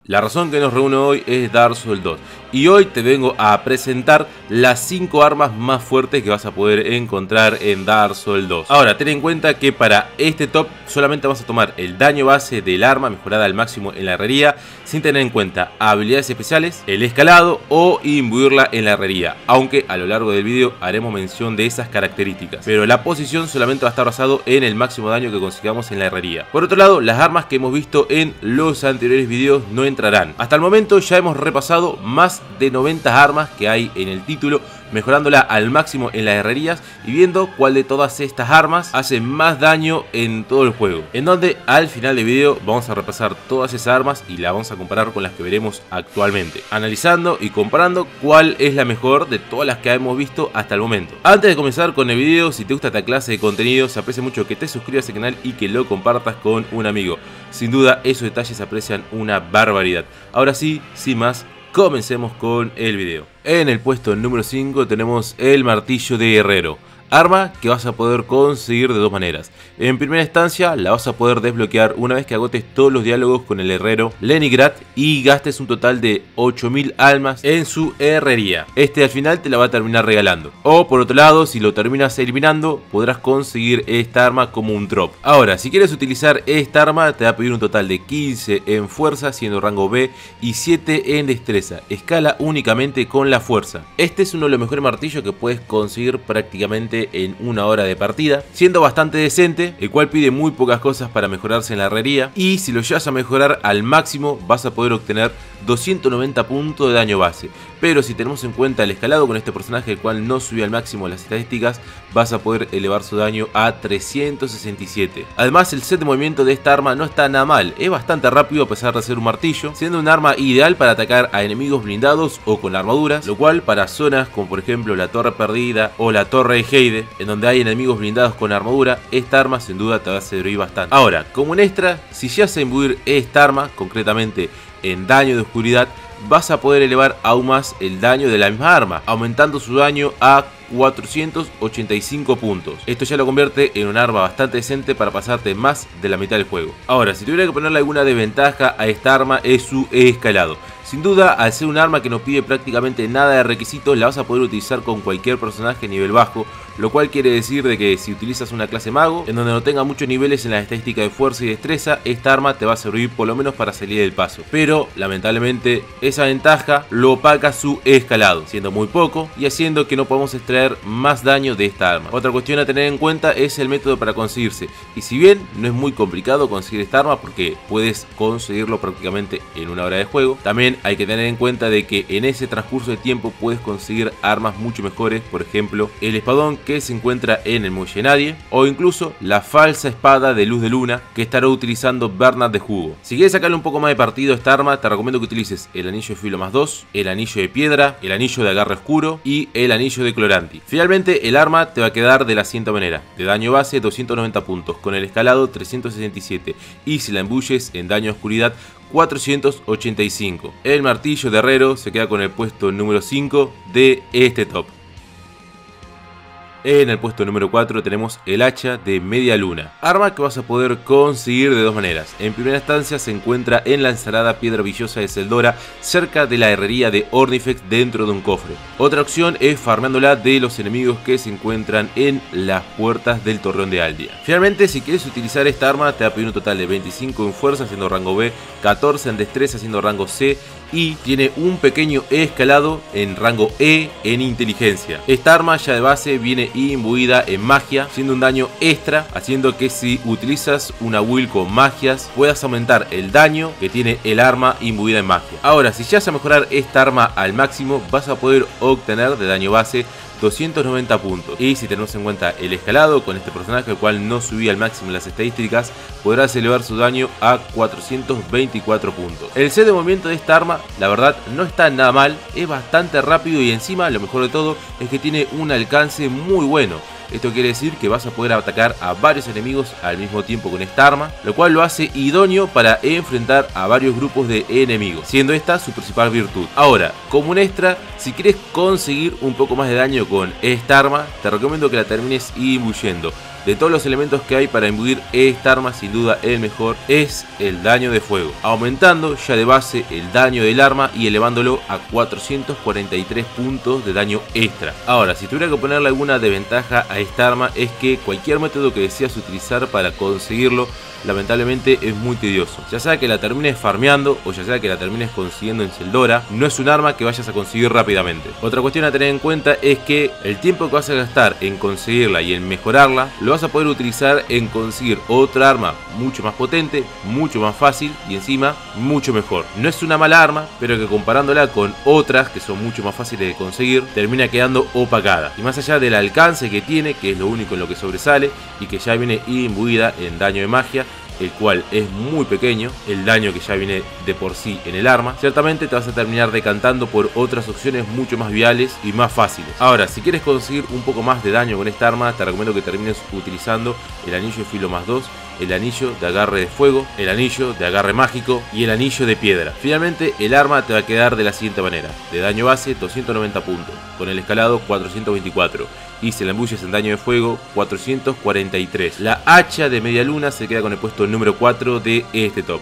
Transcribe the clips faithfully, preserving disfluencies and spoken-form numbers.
La razón que nos reúne hoy es Dark Souls dos y hoy te vengo a presentar las cinco armas más fuertes que vas a poder encontrar en Dark Souls dos. Ahora, ten en cuenta que para este top solamente vas a tomar el daño base del arma mejorada al máximo en la herrería, sin tener en cuenta habilidades especiales, el escalado o imbuirla en la herrería, aunque a lo largo del video haremos mención de esas características, pero la posición solamente va a estar basado en el máximo daño que consigamos en la herrería. Por otro lado, las armas que hemos visto en los anteriores videos no entrarán. Hasta el momento ya hemos repasado más de noventa armas que hay en el título, mejorándola al máximo en las herrerías y viendo cuál de todas estas armas hace más daño en todo el juego, en donde al final del video vamos a repasar todas esas armas y las vamos a comparar con las que veremos actualmente, analizando y comparando cuál es la mejor de todas las que hemos visto hasta el momento. Antes de comenzar con el video, si te gusta esta clase de contenido, se aprecia mucho que te suscribas al canal y que lo compartas con un amigo. Sin duda esos detalles se aprecian una barbaridad. Ahora sí, sin más, comencemos con el video. En el puesto número cinco tenemos el martillo de herrero, arma que vas a poder conseguir de dos maneras. En primera instancia la vas a poder desbloquear una vez que agotes todos los diálogos con el herrero Leningrad y gastes un total de ocho mil almas en su herrería. Este al final te la va a terminar regalando. O por otro lado, si lo terminas eliminando, podrás conseguir esta arma como un drop. Ahora, si quieres utilizar esta arma, te va a pedir un total de quince en fuerza, siendo rango B, y siete en destreza. Escala únicamente con la fuerza. Este es uno de los mejores martillos que puedes conseguir prácticamente en una hora de partida, siendo bastante decente, el cual pide muy pocas cosas para mejorarse en la herrería, y si lo llevas a mejorar al máximo vas a poder obtener doscientos noventa puntos de daño base. Pero si tenemos en cuenta el escalado con este personaje, el cual no subió al máximo las estadísticas, vas a poder elevar su daño a trescientos sesenta y siete. Además, el set de movimiento de esta arma no está nada mal, es bastante rápido a pesar de ser un martillo, siendo un arma ideal para atacar a enemigos blindados o con armaduras, lo cual para zonas como por ejemplo la Torre Perdida o la Torre de Heide, en donde hay enemigos blindados con armadura, esta arma sin duda te va a servir bastante. Ahora, como un extra, si llegas a imbuir esta arma, concretamente en daño de oscuridad, vas a poder elevar aún más el daño de la misma arma, aumentando su daño a cuatrocientos ochenta y cinco puntos. Esto ya lo convierte en un arma bastante decente para pasarte más de la mitad del juego. Ahora, si tuviera que ponerle alguna desventaja a esta arma, es su escalado. Sin duda, al ser un arma que no pide prácticamente nada de requisitos, la vas a poder utilizar con cualquier personaje nivel bajo, lo cual quiere decir de que si utilizas una clase mago, en donde no tenga muchos niveles en las estadísticas de fuerza y destreza, esta arma te va a servir por lo menos para salir del paso. Pero, lamentablemente, esa ventaja lo opaca su escalado, siendo muy poco y haciendo que no podamos extraer más daño de esta arma. Otra cuestión a tener en cuenta es el método para conseguirse, y si bien no es muy complicado conseguir esta arma porque puedes conseguirlo prácticamente en una hora de juego, también hay que tener en cuenta de que en ese transcurso de tiempo puedes conseguir armas mucho mejores, por ejemplo el espadón que se encuentra en el Muelle Nadie, o incluso la falsa espada de luz de luna que estará utilizando Bernard de Jugo. Si quieres sacarle un poco más de partido a esta arma, te recomiendo que utilices el anillo de filo más dos, el anillo de piedra, el anillo de agarre oscuro y el anillo de cloranti. Finalmente el arma te va a quedar de la siguiente manera: de daño base doscientos noventa puntos, con el escalado trescientos sesenta y siete, y si la embulles en daño de oscuridad cuatrocientos ochenta y cinco. El martillo de herrero se queda con el puesto número cinco de este top. En el puesto número cuatro tenemos el hacha de media luna, arma que vas a poder conseguir de dos maneras. En primera instancia se encuentra en la ensalada Piedra Villosa de Seldora, cerca de la herrería de Ornifex, dentro de un cofre. Otra opción es farmeándola de los enemigos que se encuentran en las puertas del Torreón de Aldia. Finalmente, si quieres utilizar esta arma, te va a pedir un total de veinticinco en fuerza siendo rango B, catorce en destreza siendo rango C, y tiene un pequeño escalado en rango E en inteligencia. Esta arma ya de base viene imbuida en magia, siendo un daño extra, haciendo que si utilizas una build con magias puedas aumentar el daño que tiene el arma imbuida en magia. Ahora, si llegas a mejorar esta arma al máximo, vas a poder obtener de daño base doscientos noventa puntos, y si tenemos en cuenta el escalado con este personaje, el cual no subía al máximo en las estadísticas, podrás elevar su daño a cuatrocientos veinticuatro puntos. El set de movimiento de esta arma, la verdad, no está nada mal, es bastante rápido y encima lo mejor de todo es que tiene un alcance muy bueno. Esto quiere decir que vas a poder atacar a varios enemigos al mismo tiempo con esta arma, lo cual lo hace idóneo para enfrentar a varios grupos de enemigos, siendo esta su principal virtud. Ahora, como un extra, si quieres conseguir un poco más de daño con esta arma, te recomiendo que la termines imbuyendo. de todos los elementos que hay para imbuir esta arma, sin duda el mejor es el daño de fuego, aumentando ya de base el daño del arma y elevándolo a cuatrocientos cuarenta y tres puntos de daño extra. Ahora, si tuviera que ponerle alguna desventaja a esta arma, es que cualquier método que deseas utilizar para conseguirlo lamentablemente es muy tedioso, ya sea que la termines farmeando o ya sea que la termines consiguiendo en Celdora. No es un arma que vayas a conseguir rápidamente. Otra cuestión a tener en cuenta es que el tiempo que vas a gastar en conseguirla y en mejorarla lo vas a poder utilizar en conseguir otra arma mucho más potente, mucho más fácil y encima mucho mejor. No es una mala arma, pero que comparándola con otras que son mucho más fáciles de conseguir, termina quedando opacada. Y más allá del alcance que tiene, que es lo único en lo que sobresale y que ya viene imbuida en daño de magia, el cual es muy pequeño, el daño que ya viene de por sí en el arma, ciertamente te vas a terminar decantando por otras opciones mucho más viales y más fáciles. Ahora, si quieres conseguir un poco más de daño con esta arma, te recomiendo que termines utilizando el anillo de filo más dos, el anillo de agarre de fuego, el anillo de agarre mágico y el anillo de piedra. Finalmente, el arma te va a quedar de la siguiente manera: de daño base doscientos noventa puntos, con el escalado cuatrocientos veinticuatro y si la embulles en daño de fuego cuatrocientos cuarenta y tres. La hacha de media luna se queda con el puesto número cuatro de este top.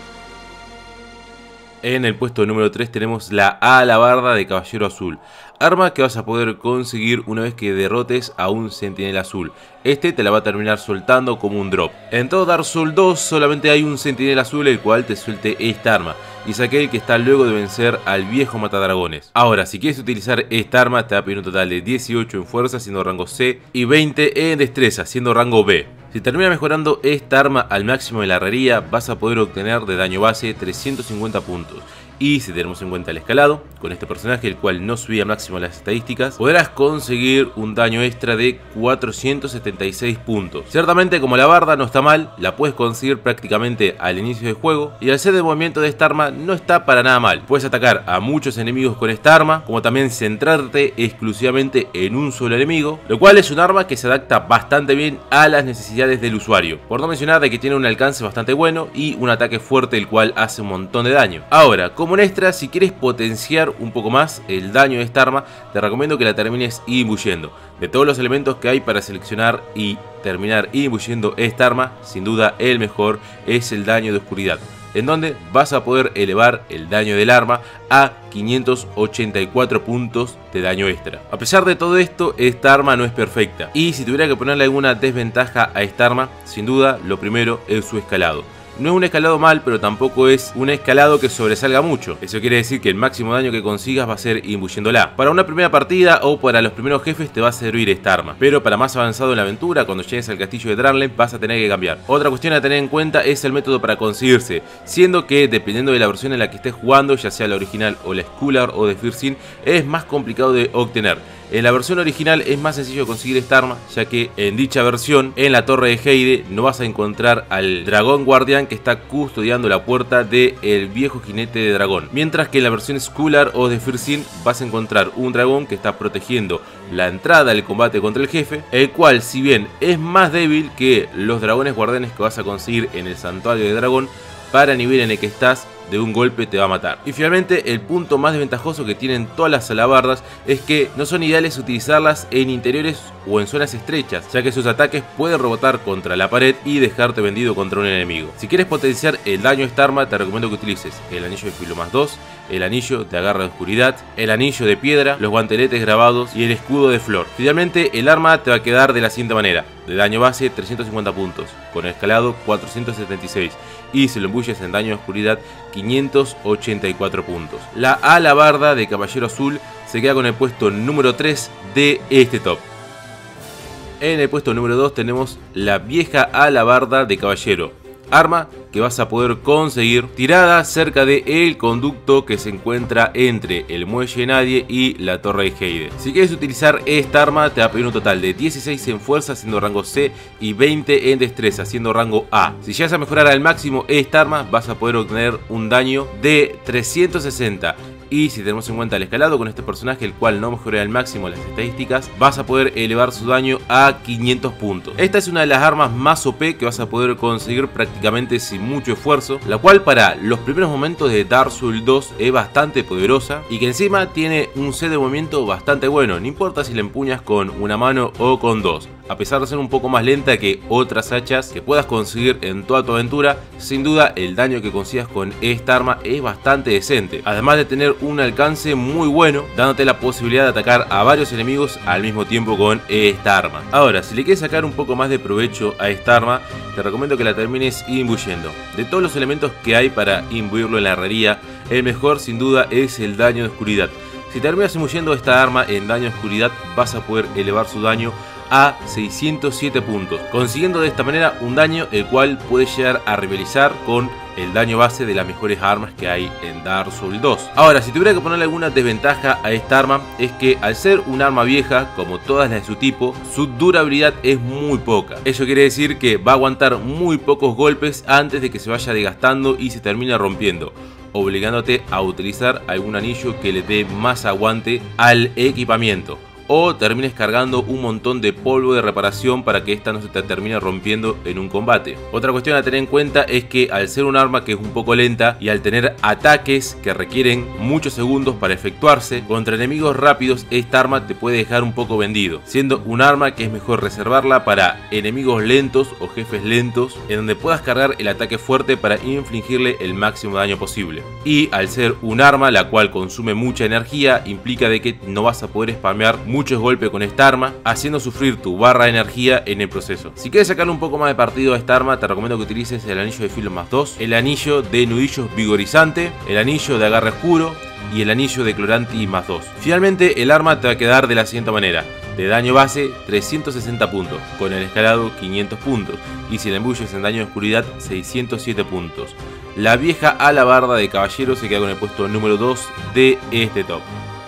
En el puesto número tres tenemos la alabarda de caballero azul, arma que vas a poder conseguir una vez que derrotes a un sentinela azul. Este te la va a terminar soltando como un drop. En todo Dark Souls dos solamente hay un sentinela azul el cual te suelte esta arma, y es aquel que está luego de vencer al viejo matadragones. Ahora, si quieres utilizar esta arma, te va a pedir un total de dieciocho en fuerza siendo rango C y veinte en destreza siendo rango B. Si termina mejorando esta arma al máximo de la herrería, vas a poder obtener de daño base trescientos cincuenta puntos. Y si tenemos en cuenta el escalado, con este personaje el cual no subía máximo las estadísticas, podrás conseguir un daño extra de cuatrocientos setenta y seis puntos. Ciertamente, como la barda no está mal, la puedes conseguir prácticamente al inicio del juego, y al ser de movimiento de esta arma no está para nada mal. Puedes atacar a muchos enemigos con esta arma, como también centrarte exclusivamente en un solo enemigo, lo cual es un arma que se adapta bastante bien a las necesidades del usuario, por no mencionar de que tiene un alcance bastante bueno y un ataque fuerte el cual hace un montón de daño. Ahora, como un extra, si quieres potenciar un poco más el daño de esta arma, te recomiendo que la termines imbuyendo. De todos los elementos que hay para seleccionar y terminar imbuyendo esta arma, sin duda el mejor es el daño de oscuridad, en donde vas a poder elevar el daño del arma a quinientos ochenta y cuatro puntos de daño extra. A pesar de todo esto, esta arma no es perfecta, y si tuviera que ponerle alguna desventaja a esta arma, sin duda lo primero es su escalado. No es un escalado mal, pero tampoco es un escalado que sobresalga mucho. Eso quiere decir que el máximo daño que consigas va a ser imbuyéndola. Para una primera partida o para los primeros jefes te va a servir esta arma, pero para más avanzado en la aventura, cuando llegues al castillo de Drangleic, vas a tener que cambiar. Otra cuestión a tener en cuenta es el método para conseguirse, siendo que dependiendo de la versión en la que estés jugando, ya sea la original o la Scholar o de Firsin, es más complicado de obtener. En la versión original es más sencillo conseguir esta arma, ya que en dicha versión, en la torre de Heide, no vas a encontrar al dragón guardián que está custodiando la puerta del viejo jinete de dragón. Mientras que en la versión Scholar o de Firsin vas a encontrar un dragón que está protegiendo la entrada del combate contra el jefe, el cual, si bien es más débil que los dragones guardianes que vas a conseguir en el santuario de dragón, para el nivel en el que estás, de un golpe te va a matar. Y finalmente, el punto más desventajoso que tienen todas las alabardas es que no son ideales utilizarlas en interiores o en zonas estrechas, ya que sus ataques pueden rebotar contra la pared y dejarte vendido contra un enemigo. Si quieres potenciar el daño de esta arma, te recomiendo que utilices el anillo de filo más dos, el anillo de agarre de oscuridad, el anillo de piedra, los guanteletes grabados y el escudo de flor. Finalmente, el arma te va a quedar de la siguiente manera: de daño base trescientos cincuenta puntos, con escalado cuatrocientos setenta y seis y si lo embulles en daño de oscuridad quinientos ochenta y cuatro puntos. La alabarda de caballero azul se queda con el puesto número tres de este top. En el puesto número dos tenemos la vieja alabarda de caballero, arma que vas a poder conseguir tirada cerca de el conducto que se encuentra entre el muelle de nadie y la torre de Heide. Si quieres utilizar esta arma, te va a pedir un total de dieciséis en fuerza siendo rango C y veinte en destreza siendo rango A. Si llegas a mejorar al máximo esta arma, vas a poder obtener un daño de trescientos sesenta. Y si tenemos en cuenta el escalado con este personaje, el cual no mejora al máximo las estadísticas, vas a poder elevar su daño a quinientos puntos. Esta es una de las armas más O P que vas a poder conseguir prácticamente sin mucho esfuerzo, la cual para los primeros momentos de Dark Souls dos es bastante poderosa y que encima tiene un set de movimiento bastante bueno, no importa si la empuñas con una mano o con dos. a pesar de ser un poco más lenta que otras hachas que puedas conseguir en toda tu aventura, sin duda el daño que consigas con esta arma es bastante decente, además de tener un alcance muy bueno, dándote la posibilidad de atacar a varios enemigos al mismo tiempo con esta arma. Ahora, si le quieres sacar un poco más de provecho a esta arma, te recomiendo que la termines imbuyendo. De todos los elementos que hay para imbuirlo en la herrería, el mejor sin duda es el daño de oscuridad. Si terminas imbuyendo esta arma en daño de oscuridad, vas a poder elevar su daño a seiscientos siete puntos, consiguiendo de esta manera un daño el cual puede llegar a rivalizar con el daño base de las mejores armas que hay en Dark Souls dos. Ahora, si tuviera que ponerle alguna desventaja a esta arma, es que al ser un arma vieja, como todas las de su tipo, su durabilidad es muy poca. Eso quiere decir que va a aguantar muy pocos golpes antes de que se vaya desgastando y se termine rompiendo, obligándote a utilizar algún anillo que le dé más aguante al equipamiento, o termines cargando un montón de polvo de reparación para que esta no se te termine rompiendo en un combate. Otra cuestión a tener en cuenta es que al ser un arma que es un poco lenta y al tener ataques que requieren muchos segundos para efectuarse contra enemigos rápidos, esta arma te puede dejar un poco vendido, siendo un arma que es mejor reservarla para enemigos lentos o jefes lentos, en donde puedas cargar el ataque fuerte para infligirle el máximo daño posible. Y al ser un arma la cual consume mucha energía, implica de que no vas a poder spamear muchos golpes con esta arma, haciendo sufrir tu barra de energía en el proceso. Si quieres sacarle un poco más de partido a esta arma, te recomiendo que utilices el anillo de filo más dos, el anillo de nudillos vigorizante, el anillo de agarre oscuro y el anillo de cloranti más dos. Finalmente el arma te va a quedar de la siguiente manera: de daño base trescientos sesenta puntos, con el escalado quinientos puntos, y si la embulles en daño de oscuridad seiscientos siete puntos. La vieja alabarda de caballero se queda con el puesto número dos de este top.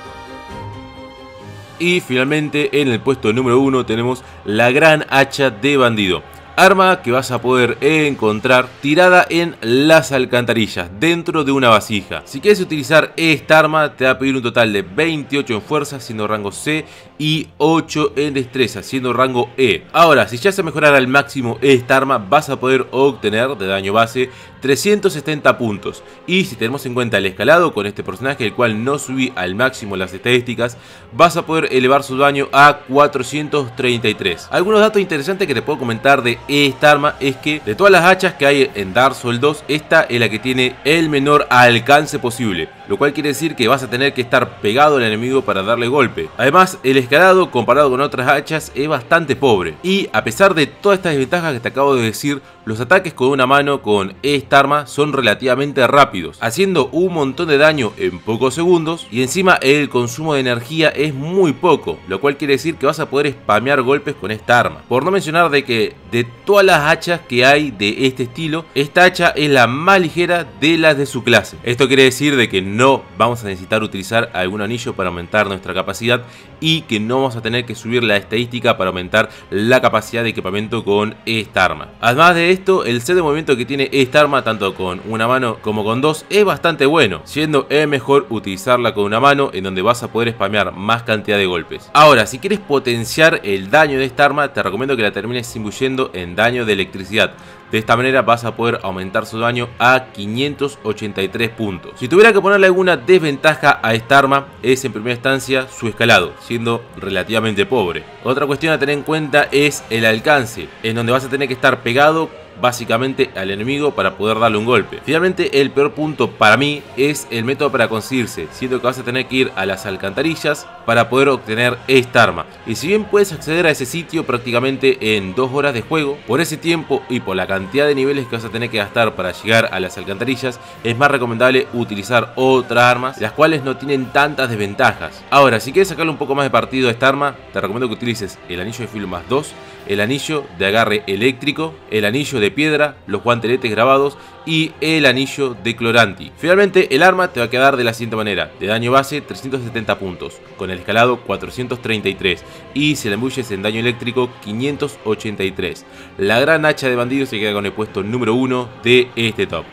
Y finalmente en el puesto número uno tenemos la gran hacha de bandido. Arma que vas a poder encontrar tirada en las alcantarillas, dentro de una vasija. Si quieres utilizar esta arma, te va a pedir un total de veintiocho en fuerza, siendo rango C, y ocho en destreza, siendo rango E. Ahora, si ya se mejorara al máximo esta arma, vas a poder obtener de daño base trescientos setenta puntos. Y si tenemos en cuenta el escalado con este personaje, el cual no subí al máximo las estadísticas, vas a poder elevar su daño a cuatrocientos treinta y tres. Algunos datos interesantes que te puedo comentar de esta arma es que de todas las hachas que hay en Dark Souls dos, esta es la que tiene el menor alcance posible, lo cual quiere decir que vas a tener que estar pegado al enemigo para darle golpe. Además, el escalado comparado con otras hachas es bastante pobre, y a pesar de todas estas desventajas que te acabo de decir, los ataques con una mano con esta arma son relativamente rápidos, haciendo un montón de daño en pocos segundos, y encima el consumo de energía es muy poco, lo cual quiere decir que vas a poder spamear golpes con esta arma. Por no mencionar de que de todas las hachas que hay de este estilo, esta hacha es la más ligera de las de su clase. Esto quiere decir de que no vamos a necesitar utilizar algún anillo para aumentar nuestra capacidad, y que no vamos a tener que subir la estadística para aumentar la capacidad de equipamiento con esta arma. Además de esto, el set de movimiento que tiene esta arma, tanto con una mano como con dos, es bastante bueno, siendo el mejor utilizarla con una mano, en donde vas a poder spamear más cantidad de golpes. Ahora, si quieres potenciar el daño de esta arma, te recomiendo que la termines imbuyendo en daño de electricidad. De esta manera vas a poder aumentar su daño a quinientos ochenta y tres puntos. Si tuviera que ponerle alguna desventaja a esta arma, es en primera instancia su escalado, siendo relativamente pobre. Otra cuestión a tener en cuenta es el alcance, en donde vas a tener que estar pegado básicamente al enemigo para poder darle un golpe. Finalmente, el peor punto para mí es el método para conseguirse, siendo que vas a tener que ir a las alcantarillas para poder obtener esta arma. Y si bien puedes acceder a ese sitio prácticamente en dos horas de juego, por ese tiempo y por la cantidad de niveles que vas a tener que gastar para llegar a las alcantarillas, es más recomendable utilizar otras armas, las cuales no tienen tantas desventajas. Ahora, si quieres sacarle un poco más de partido a esta arma, te recomiendo que utilices el anillo de filo más dos, el anillo de agarre eléctrico, el anillo de piedra, los guanteletes grabados y el anillo de cloranti. Finalmente, el arma te va a quedar de la siguiente manera: de daño base trescientos setenta puntos, con el escalado cuatrocientos treinta y tres, y si la embulles en daño eléctrico quinientos ochenta y tres. La gran hacha de bandido se queda con el puesto número uno de este top.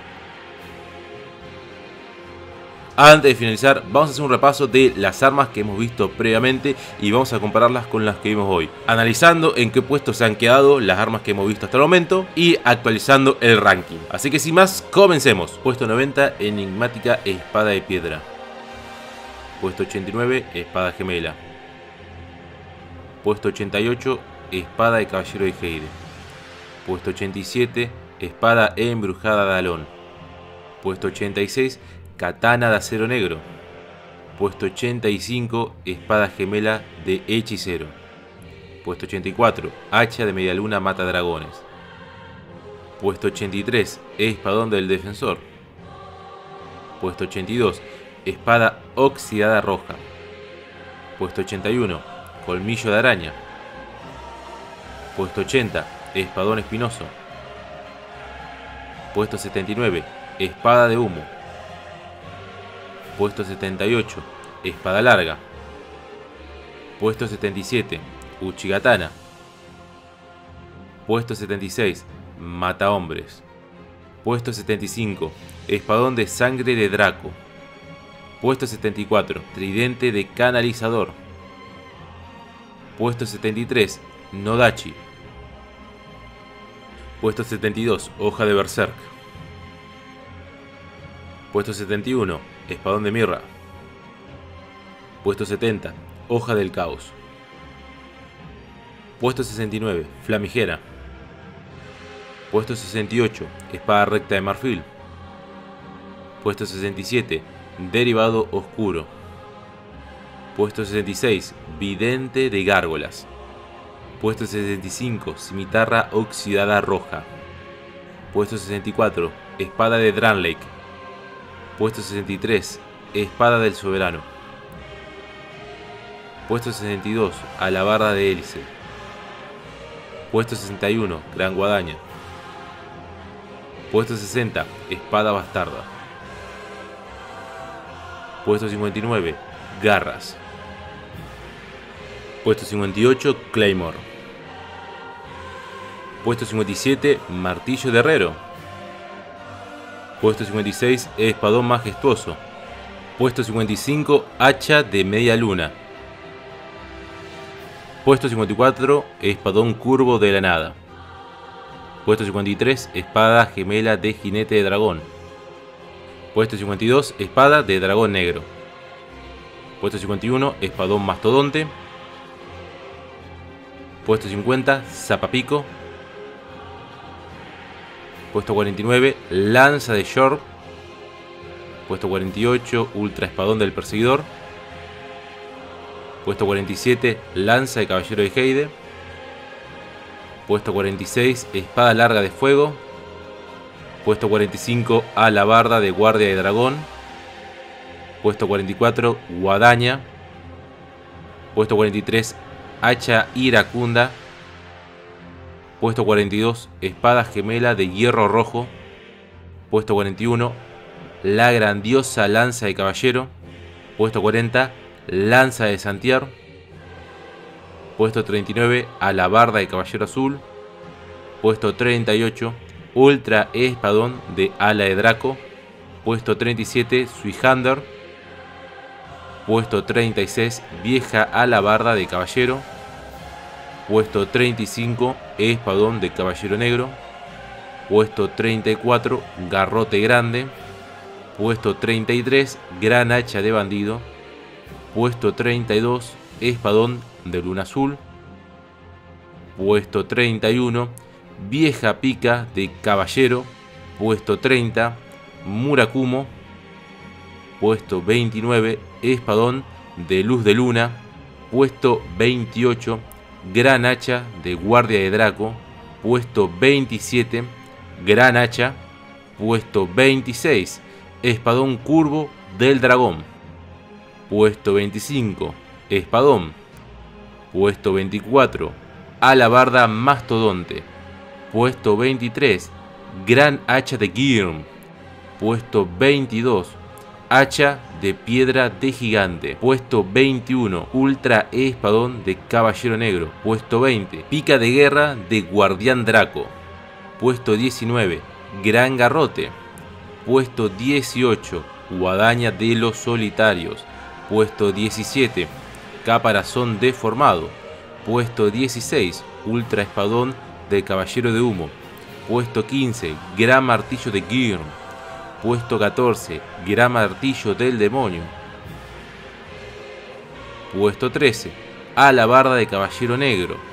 Antes de finalizar, vamos a hacer un repaso de las armas que hemos visto previamente y vamos a compararlas con las que vimos hoy, analizando en qué puestos se han quedado las armas que hemos visto hasta el momento y actualizando el ranking. Así que sin más, comencemos. Puesto noventa, enigmática espada de piedra. Puesto ochenta y nueve, espada gemela. Puesto ochenta y ocho, espada de caballero de Heide. Puesto ochenta y siete, espada embrujada de Alón. Puesto ochenta y seis, katana de acero negro. Puesto ochenta y cinco, espada gemela de hechicero. Puesto ochenta y cuatro, hacha de media luna mata dragones. Puesto ochenta y tres, espadón del defensor. Puesto ochenta y dos, espada oxidada roja. Puesto ochenta y uno, colmillo de araña. Puesto ochenta, espadón espinoso. Puesto setenta y nueve, espada de humo. Puesto setenta y ocho, espada larga. Puesto setenta y siete, uchigatana. Puesto setenta y seis, mata hombres. Puesto setenta y cinco, espadón de sangre de Draco. Puesto setenta y cuatro, tridente de canalizador. Puesto setenta y tres, Nodachi. Puesto setenta y dos, hoja de berserk. Puesto setenta y uno, espadón de mirra. Puesto setenta, hoja del caos. Puesto sesenta y nueve, flamigera. Puesto sesenta y ocho, espada recta de marfil. Puesto sesenta y siete, derivado oscuro. Puesto sesenta y seis, vidente de gárgolas. Puesto sesenta y cinco, cimitarra oxidada roja. Puesto sesenta y cuatro, espada de Dranlake. Puesto sesenta y tres, espada del soberano. Puesto sesenta y dos, alabarda de hélice. Puesto sesenta y uno, gran guadaña. Puesto sesenta, espada bastarda. Puesto cincuenta y nueve, garras. Puesto cincuenta y ocho, claymore. Puesto cincuenta y siete, martillo de herrero. Puesto cincuenta y seis, espadón majestuoso. Puesto cincuenta y cinco, hacha de media luna. Puesto cincuenta y cuatro, espadón curvo de la nada. Puesto cincuenta y tres, espada gemela de jinete de dragón. Puesto cincuenta y dos, espada de dragón negro. Puesto cincuenta y uno, espadón mastodonte. Puesto cincuenta, zapapico. Puesto cuarenta y nueve, lanza de Shorb. Puesto cuarenta y ocho, ultra espadón del perseguidor. Puesto cuarenta y siete, lanza de caballero de Heide. Puesto cuarenta y seis, espada larga de fuego. Puesto cuarenta y cinco, alabarda de guardia de dragón. Puesto cuarenta y cuatro, guadaña. Puesto cuarenta y tres, hacha iracunda. Puesto cuarenta y dos, espada gemela de hierro rojo. Puesto cuarenta y uno, la grandiosa lanza de caballero. Puesto cuarenta, lanza de Santiar. Puesto treinta y nueve, alabarda de caballero azul. Puesto treinta y ocho, ultra espadón de ala de Draco. Puesto treinta y siete, Suihander. Puesto treinta y seis, vieja alabarda de caballero. Puesto treinta y cinco, espadón de caballero negro. Puesto treinta y cuatro, garrote grande. Puesto treinta y tres, gran hacha de bandido. Puesto treinta y dos, espadón de luna azul. Puesto treinta y uno, vieja pica de caballero. Puesto treinta, Murakumo. Puesto veintinueve, espadón de luz de luna. Puesto veintiocho, gran hacha de guardia de Draco. Puesto veintisiete, gran hacha. Puesto veintiséis, espadón curvo del dragón. Puesto veinticinco, espadón. Puesto veinticuatro, alabarda mastodonte. Puesto veintitrés, gran hacha de Girm. Puesto veintidós, hacha de piedra de gigante. Puesto veintiuno, ultra espadón de caballero negro. Puesto veinte, pica de guerra de guardián Draco. Puesto diecinueve, gran garrote. Puesto dieciocho, guadaña de los solitarios. Puesto diecisiete, caparazón deformado. Puesto dieciséis, ultra espadón de caballero de humo. Puesto quince, gran martillo de Girm. Puesto catorce, gran martillo del demonio. Puesto trece, alabarda de caballero negro.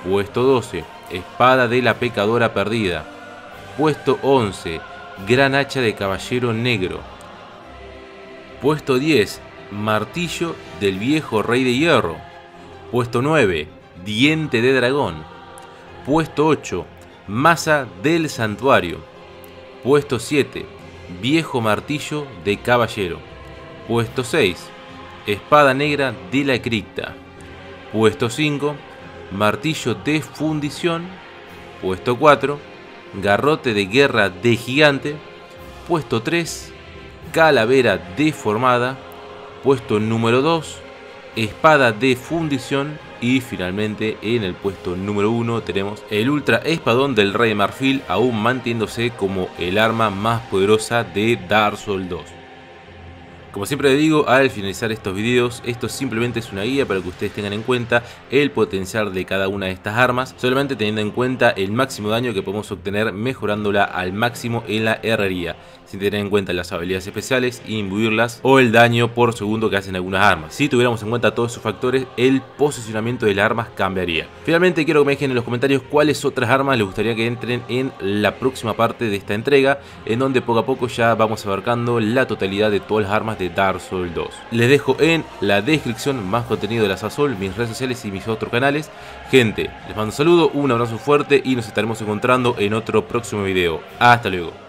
Puesto doce, espada de la pecadora perdida. Puesto once, gran hacha de caballero negro. Puesto diez, martillo del viejo rey de hierro. Puesto nueve, diente de dragón. Puesto ocho, maza del santuario. Puesto siete, viejo martillo de caballero. Puesto seis, espada negra de la cripta. Puesto cinco, martillo de fundición. Puesto cuatro, garrote de guerra de gigante. Puesto tres, calavera deformada. Puesto número dos, espada de fundición. Y finalmente en el puesto número uno tenemos el ultra espadón del rey de marfil, aún manteniéndose como el arma más poderosa de Dark Souls dos. Como siempre digo al finalizar estos videos, esto simplemente es una guía para que ustedes tengan en cuenta el potencial de cada una de estas armas, solamente teniendo en cuenta el máximo daño que podemos obtener mejorándola al máximo en la herrería, sin tener en cuenta las habilidades especiales, imbuirlas o el daño por segundo que hacen algunas armas. Si tuviéramos en cuenta todos esos factores, el posicionamiento de las armas cambiaría. Finalmente quiero que me dejen en los comentarios cuáles otras armas les gustaría que entren en la próxima parte de esta entrega, en donde poco a poco ya vamos abarcando la totalidad de todas las armas de Dark Souls dos. Les dejo en la descripción más contenido de la Sazol, mis redes sociales y mis otros canales. Gente, les mando un saludo, un abrazo fuerte y nos estaremos encontrando en otro próximo video. Hasta luego.